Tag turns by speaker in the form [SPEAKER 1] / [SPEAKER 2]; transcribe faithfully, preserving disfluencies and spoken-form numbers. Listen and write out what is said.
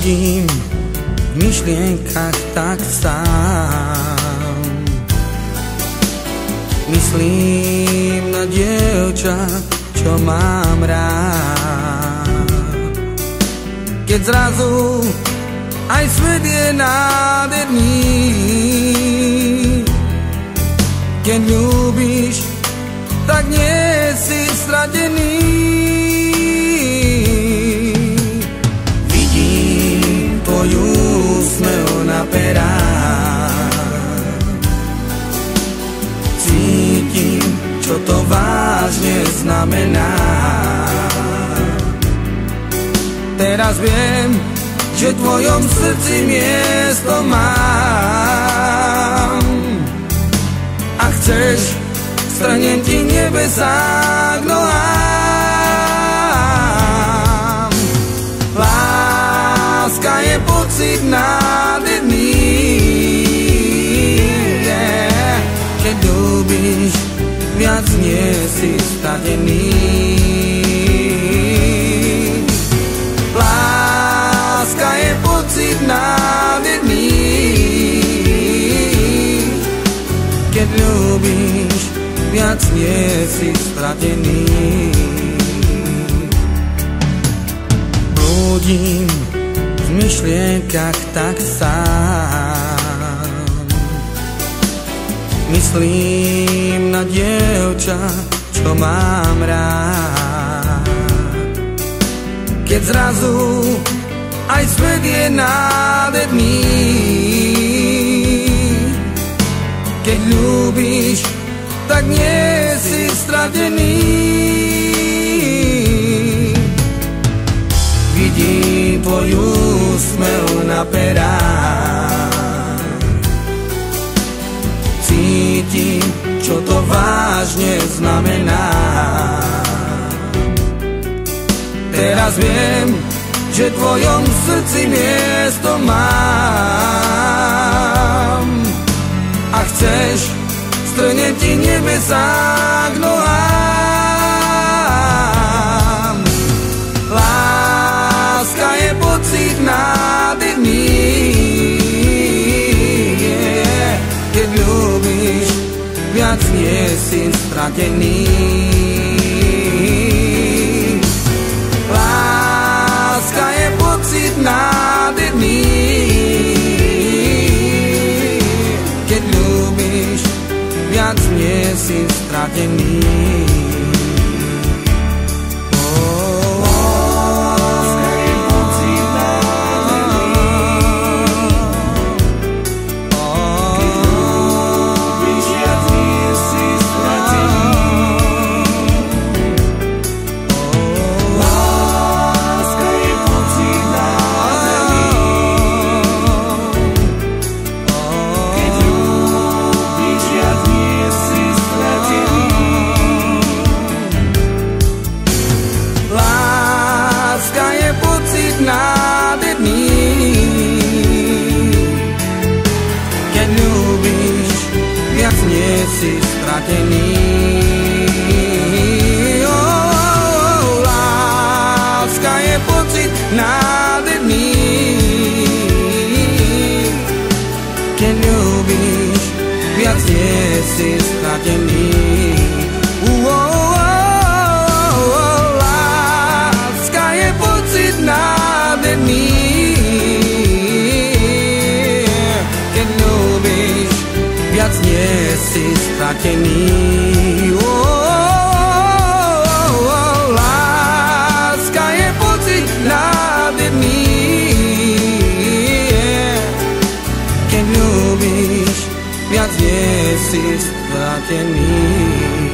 [SPEAKER 1] Blúdim v myšlienkach tak sám. Myslím na dievča, čo mám rád. Keď zrazu aj svet je nádherný, keď ľúbiš, tak nie si stratený. Vidím tvoj úsmev na perách, cítim, čo to vážne znamená. Teraz viem, že v tvojom srdci miesto mám. A chceš, strhnem ti nebesá k nohám. Láska je pocit nádherný, yeah. Keď ľúbiš, viac nie si stratený. Láska je pocit nádherný, keď ľúbiš, viac nie si stratený. Blúdim v myšlienkach tak sám. Myslím na dievča, čo mám rád. Keď zrazu aj svet je nádherný, keď ľúbiš, tak nie si stratený. Vidím tvoj úsmev na perách, cítim, čo to vážne znamená. Teraz viem, že v tvojom srdci miesto mám. A chceš, strhnem ti nebesá k nohám. Láska je pocit nádherný, yeah. Keď ľúbiš, viac nie si stratený. Láska je pocit nádherný, keď ľúbiš, viac nie si stratený. Nádherný, keď ľúbiš, viac nie si stratený. Oh, oh, láska je pocit nádherný, keď ľúbiš, viac nie si stratený. Oh, oh, oh, láska je pocit nádherný, keď ľúbiš, viac nie si stratený. Oh, oh, oh, láska je pocit nádherný, keď ľúbiš, viac nie si stratený.